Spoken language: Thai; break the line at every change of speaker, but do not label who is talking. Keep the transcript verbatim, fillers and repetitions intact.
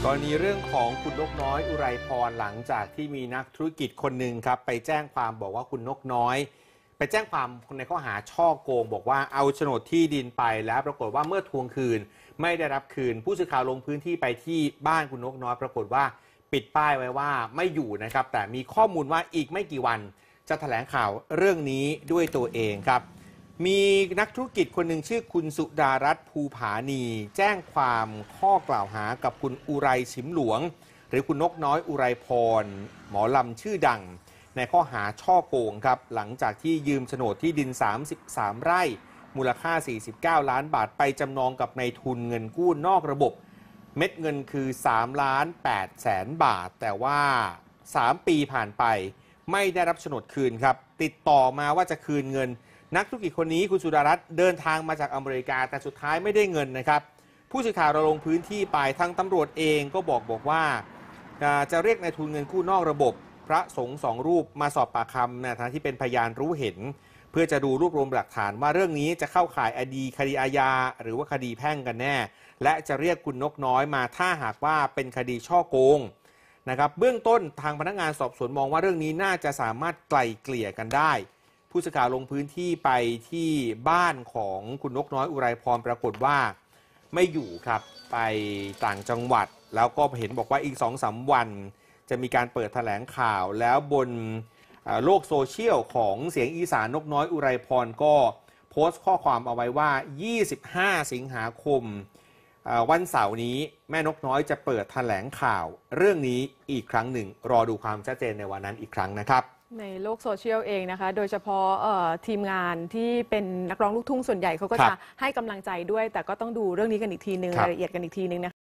กรณีเรื่องของคุณนกน้อยอุไรพรหลังจากที่มีนักธุรกิจคนหนึ่งครับไปแจ้งความบอกว่าคุณนกน้อยไปแจ้งความในข้อหาช่อโกงบอกว่าเอาโฉนดที่ดินไปแล้วปรากฏว่าเมื่อทวงคืนไม่ได้รับคืนผู้สื่อข่าวลงพื้นที่ไปที่บ้านคุณนกน้อยปรากฏว่าปิดป้ายไว้ว่าไม่อยู่นะครับแต่มีข้อมูลว่าอีกไม่กี่วันจะแถลงข่าวเรื่องนี้ด้วยตัวเองครับมีนักธุรกิจคนหนึ่งชื่อคุณสุดารัตน์ภูผานีแจ้งความข้อกล่าวหากับคุณอุไรฉิมหลวงหรือคุณนกน้อยอุไรพรหมอลำชื่อดังในข้อหาช่อโกงครับหลังจากที่ยืมโฉนดที่ดินสามสิบสามไร่มูลค่าสี่สิบเก้าล้านบาทไปจำนองกับนายทุนเงินกู้นอกระบบเม็ดเงินคือสามล้านแปดแสนบาทแต่ว่าสามปีผ่านไปไม่ได้รับโฉนดคืนครับติดต่อมาว่าจะคืนเงินนักธุรกิจคนนี้คุณสุดารัตน์เดินทางมาจากอเมริกาแต่สุดท้ายไม่ได้เงินนะครับผู้สื่อข่าวเราลงพื้นที่ไปทางตำรวจเองก็บอกบอกว่าจะเรียกนายทุนเงินกู้นอกระบบพระสงฆ์สองรูปมาสอบปากคำในฐานะที่เป็นพยานรู้เห็นเพื่อจะดูรวบรวมหลักฐานว่าเรื่องนี้จะเข้าข่ายอดีคดีอาญาหรือว่าคดีแพ่งกันแน่และจะเรียกคุณนกน้อยมาถ้าหากว่าเป็นคดีช่อโกงนะครับเบื้องต้นทางพนักงานสอบสวนมองว่าเรื่องนี้น่าจะสามารถไกล่เกลี่ยกันได้ผู้สื่อข่าวลงพื้นที่ไปที่บ้านของคุณนกน้อยอุไรพรปรากฏว่าไม่อยู่ครับไปต่างจังหวัดแล้วก็เห็นบอกว่าอีก สองถึงสาม วันจะมีการเปิดแถลงข่าวแล้วบนโลกโซเชียลของเสียงอีสานนกน้อยอุไรพรก็โพสต์ข้อความเอาไว้ว่ายี่สิบห้าสิงหาคมวันเสาร์นี้แม่นกน้อยจะเปิดแถลงข่าวเรื่องนี้อีกครั้งหนึ่งรอดูความชัดเจนในวันนั้นอีกครั้งนะครับ
ในโลกโซเชียลเองนะคะโดยเฉพาะทีมงานที่เป็นนักร้องลูกทุ่งส่วนใหญ่เขาก็จะให้กำลังใจด้วยแต่ก็ต้องดูเรื่องนี้กันอีกทีนึงรายละเอียดกันอีกทีนึงนะคะ